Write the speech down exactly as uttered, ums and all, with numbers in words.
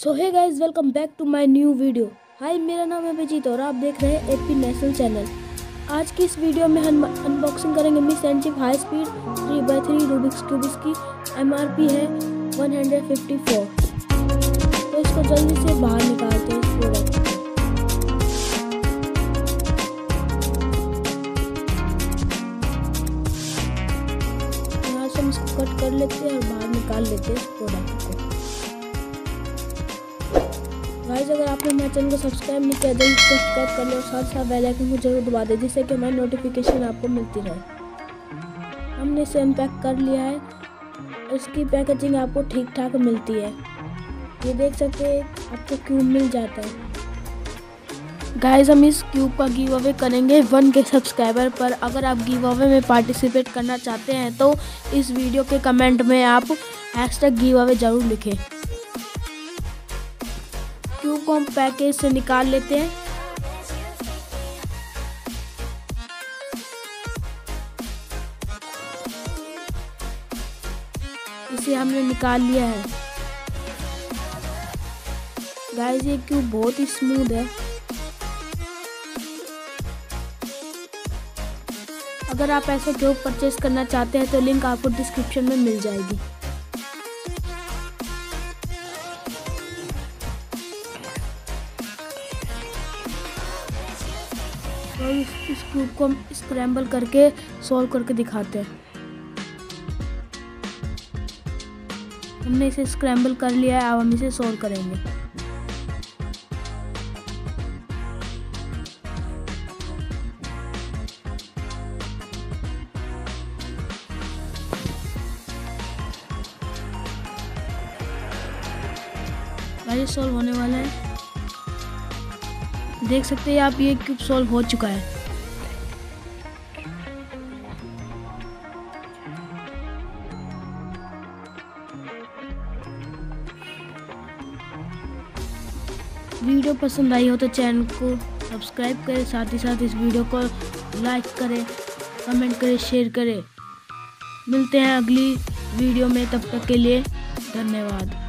So hey guys, welcome back to my new video. Hi, मेरा नाम है अभिजीत और आप देख रहे हैं एपी नेशनल चैनल। आज की इस वीडियो में हम अनबॉक्सिंग करेंगे मिस एनचिप high speed three by three Rubik's cube. इसकी एमआरपी है वन हंड्रेड फिफ्टी फोर। तो इसको जल्दी से बाहर निकालते हैं इस प्रोडक्ट को। यहाँ से हम इसको कट कर लेते हैं और बाहर निकाल लेते हैं इस प्रोडक्ट को। गाइस, अगर आपने हमारे चैनल को सब्सक्राइब नहीं किया जल्दी सब्सक्राइब कर ले और साथ साथ बेल आइकन को जरूर दबा दें, जिससे कि हमारी नोटिफिकेशन आपको मिलती रहे। हमने इसे अनपैक कर लिया है। इसकी पैकेजिंग आपको ठीक ठाक मिलती है। ये देख सकते हैं, आपको क्यूब मिल जाता है। गाइस, हम इस क्यूब का गिव अवे करेंगे वन के सब्सक्राइबर पर। अगर आप गिव अवे में पार्टिसिपेट करना चाहते हैं तो इस वीडियो के कमेंट में आप हैशटैग गिव अवे जरूर लिखें। क्यूब को हम पैकेज से निकाल लेते हैं। इसे हमने निकाल लिया है। गाइस, ये क्यूब बहुत ही स्मूथ है। अगर आप ऐसे क्यूब परचेज करना चाहते हैं तो लिंक आपको डिस्क्रिप्शन में मिल जाएगी। तो इस, इस क्यूब को हम स्क्रैम्बल करके सॉल्व करके दिखाते हैं। हमने इसे स्क्रैम्बल कर लिया है, अब हम इसे सॉल्व करेंगे। ये सॉल्व होने वाला है। देख सकते हैं आप, ये क्यूब सॉल्व हो चुका है। वीडियो पसंद आई हो तो चैनल को सब्सक्राइब करें, साथ ही साथ इस वीडियो को लाइक करें, कमेंट करें, शेयर करें। मिलते हैं अगली वीडियो में, तब तक के लिए धन्यवाद।